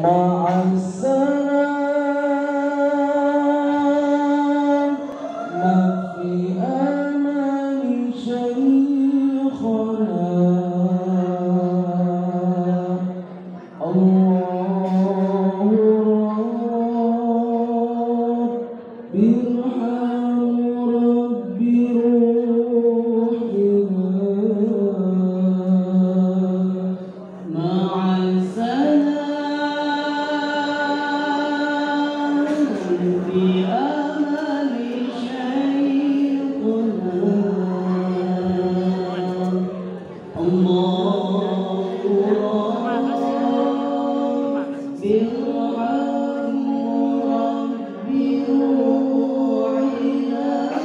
مع السلامة في أمان شيخنا الله ربي ارحم ربي روحنا مع السلام في أمان شيخنا الله ربي ارحم ربي روحنا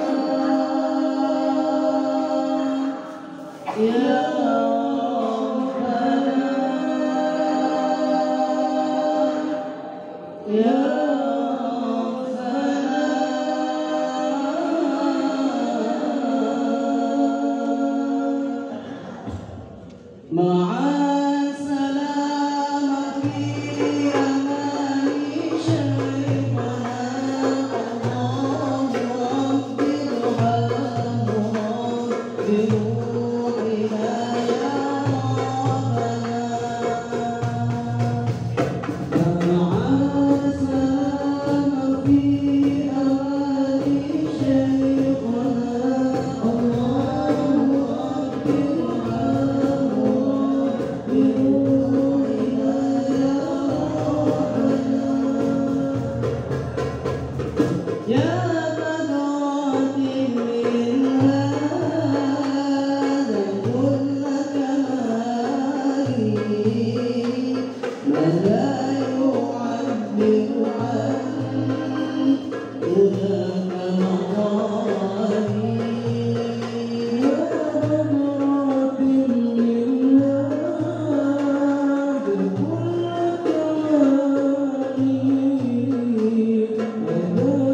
يا مع السلامة في أمان شيخنا الله ربي ارحم ربي روحنا يا ربنا مع السلامة في أمان شيخنا الله ربي يا بدرات من هذا كل كمالي من لا يعبر عن هداك مقالي يا بدرات من هذا كل كمالي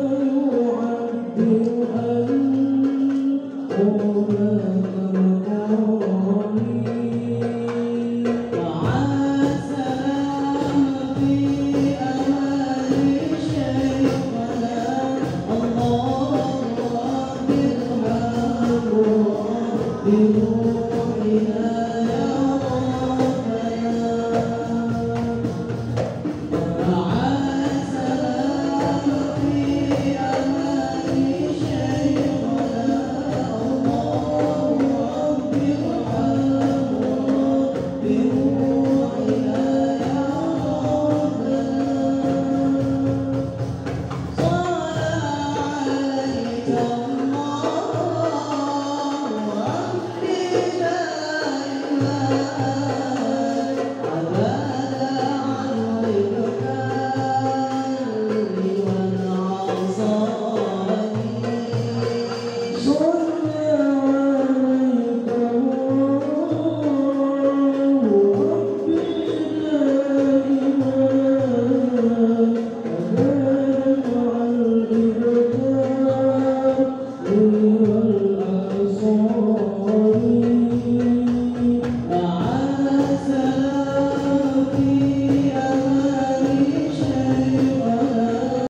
الله